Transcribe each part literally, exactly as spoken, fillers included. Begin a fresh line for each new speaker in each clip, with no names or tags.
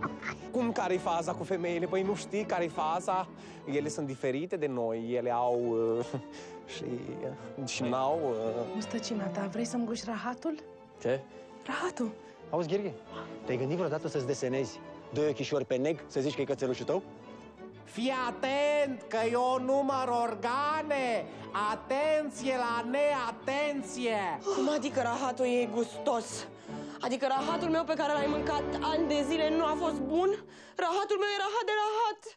Cum care-i faza cu femeile? Păi nu știi care-i faza? Ele sunt diferite de noi, ele au... Uh, și... și n-au... Uh...
Mustăcina ta, vrei să-mi guși rahatul?
Ce?
Rahatul.
Auzi, Gheorghe, te-ai gândit vreodată să-ți desenezi doi ochișori pe neg, să zici că e cățelușul tău?
Fii atent, că eu număr organe! Atenție la neatenție!
Cum adică rahatul e gustos? Adică rahatul meu pe care l-ai mâncat ani de zile nu a fost bun? Rahatul meu e rahat de rahat!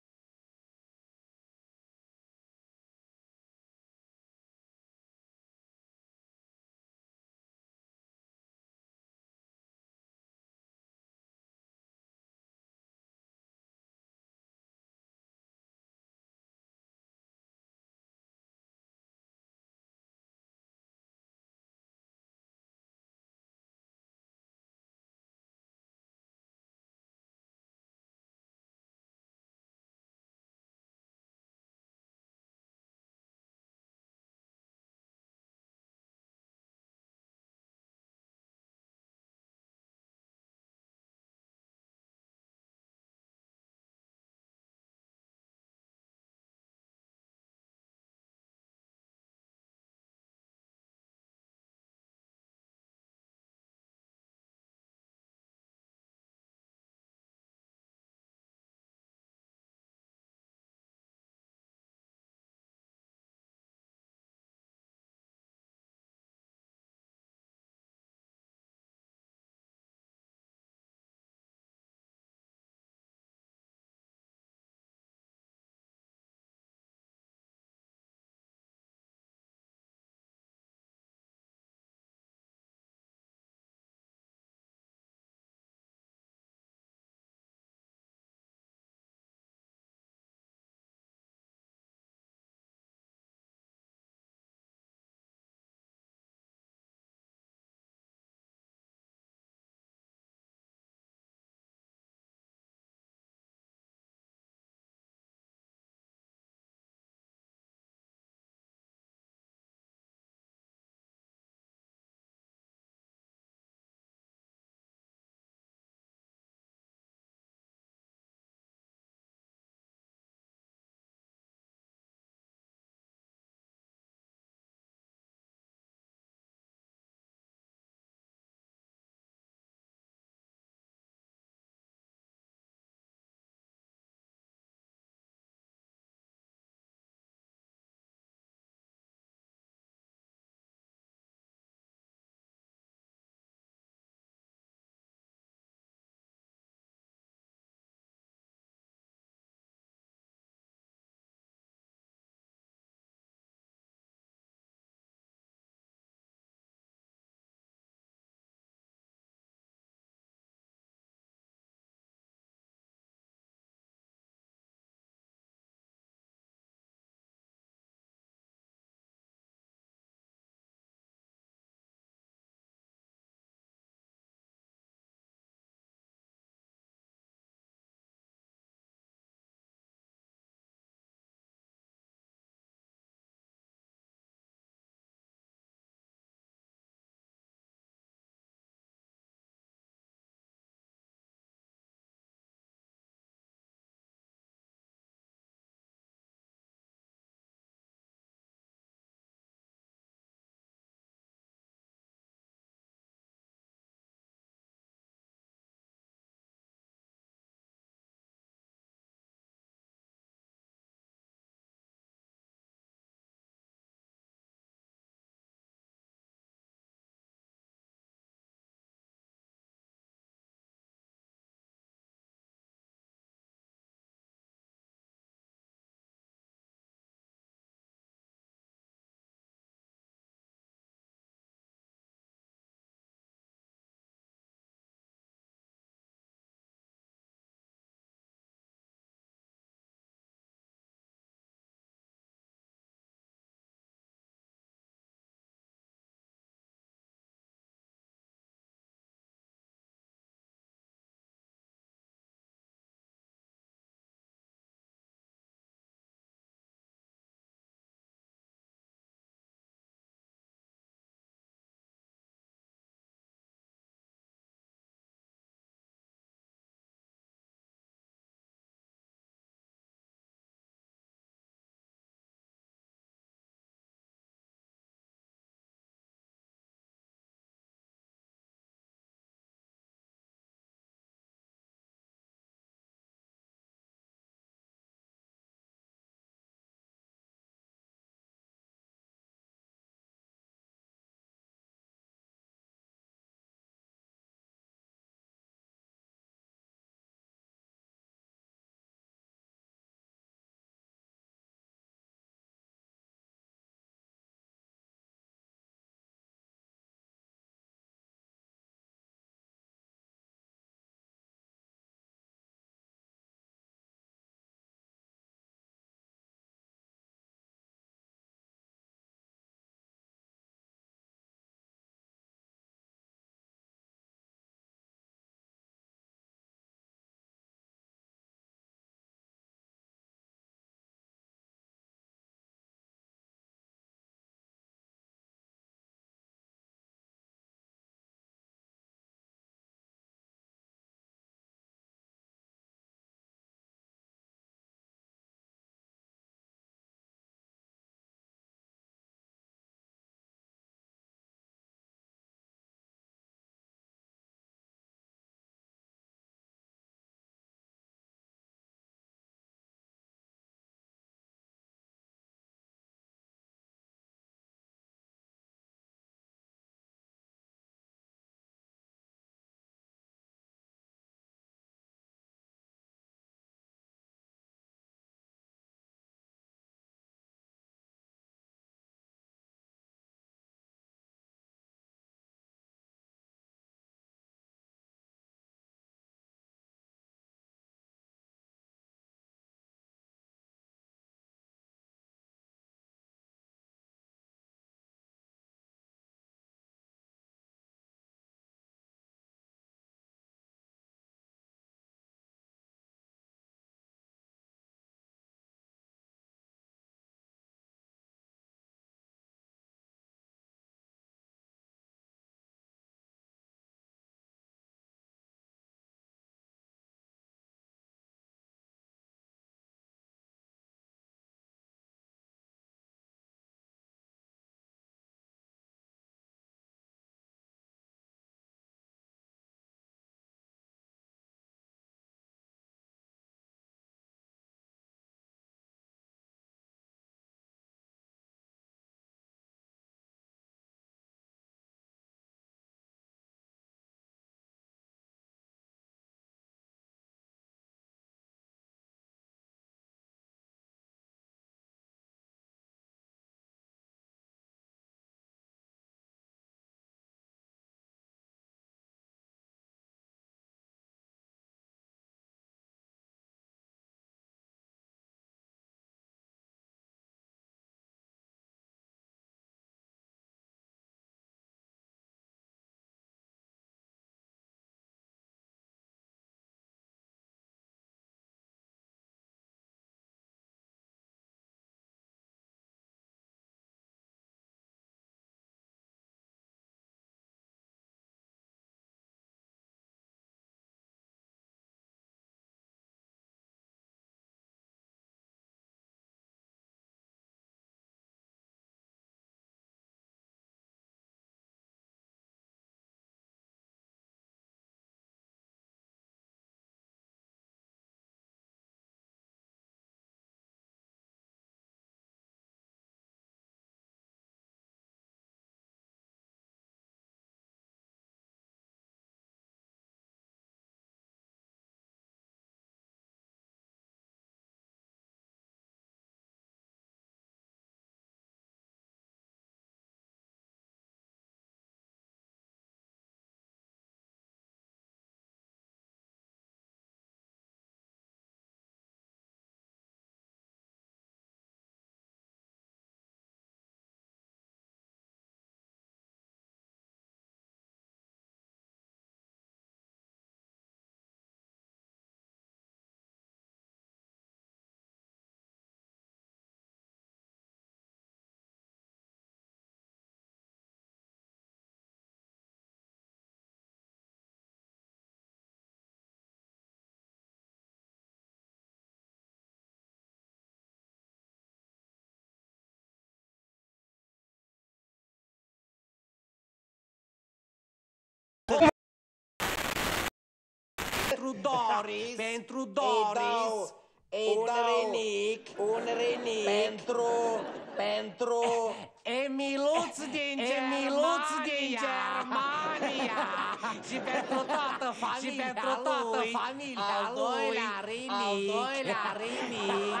Pentru Doris. Pentru Doris.
Un renic. Un renic. Pentru... Pentru...
Emiluț din Emiluț din Germania. Și pentru toată familia și pentru toată familia
al doilea rinic. Al doilea rinic.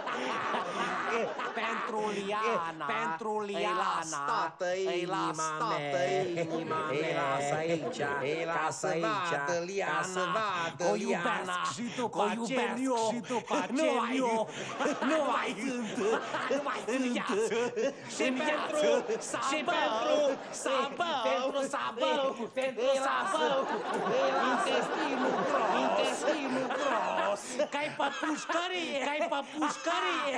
Pentru Liana. Pentru Liana.
Toată inima mea. Inima mea. Îi lasă aici. Îi lasă aici. Ca să vadă
o iubesc și după aceea și după aceea nu mai sunt. Nu mai sunt viață. Și pentru și pentru sabău, pentru sabău, pentru sabău, intestinul gros, intestinul gros, ca-i pe pușcărie, ca-i pe pușcărie.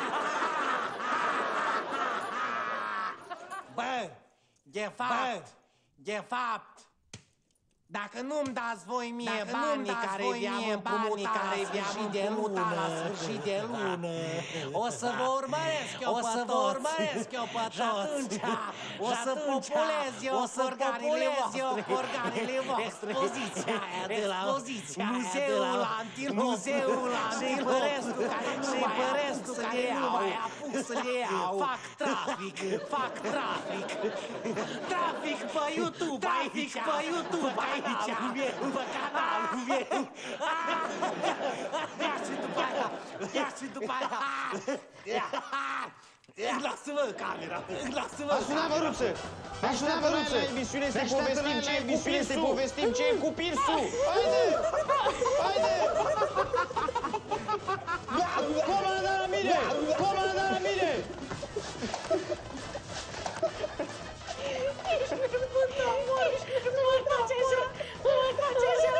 Bă, de fapt, de fapt, dacă nu-mi dați voi mie banii care vi-am împrumutat la sfârșit de lună, la sfârșit de lună, o să vă urmăresc eu pe toți. O să vă urmăresc eu pe toți. Și atunci, o să populez eu cu organele voastre. Expoziția aia de la Muzeul Antilopului. Muzeul Antilopului. Și Părescu care nu mai apuc să le iau. Fac trafic, fac trafic. Trafic pe YouTube, trafic pe YouTube aici. Pe canalul meu. Ia și după aia. Ia și după aia. Lasă-mă camera. Lasă-mă.
Asuna Măruță! Asuna Măruță! La emisiune să povestim ce e emisiune, să povestim ce e cu Pirsu! Haide! Haide! Comanda la mine! Comanda la mine!
Nu mă faci așa! Nu mă faci așa!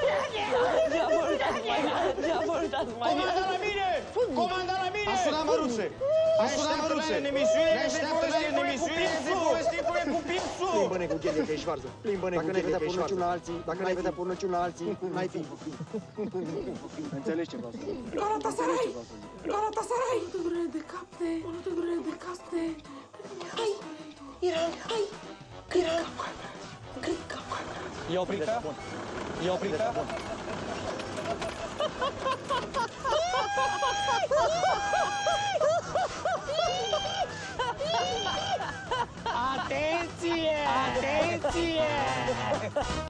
Comanda la mine! Comanda la mine! Asuna Măruță! Asuna Măruță! În emisiune să povestim, în emisiune să povestim cum e cu Pirsu!
Plimbă-ne cu chelie, că ești varză. Plimbă-ne cu chelie, că ești varză. Dacă n-ai vedea purnăciuni la alții, n-ai fi. Înțelegi ce vreau să spun?
Galatasaray! Galatasaray!
Nu te durere de cap de... Nu te durere de cap de...
Hai! Iran, hai! Iran! Cred că...
E oprită? E oprită?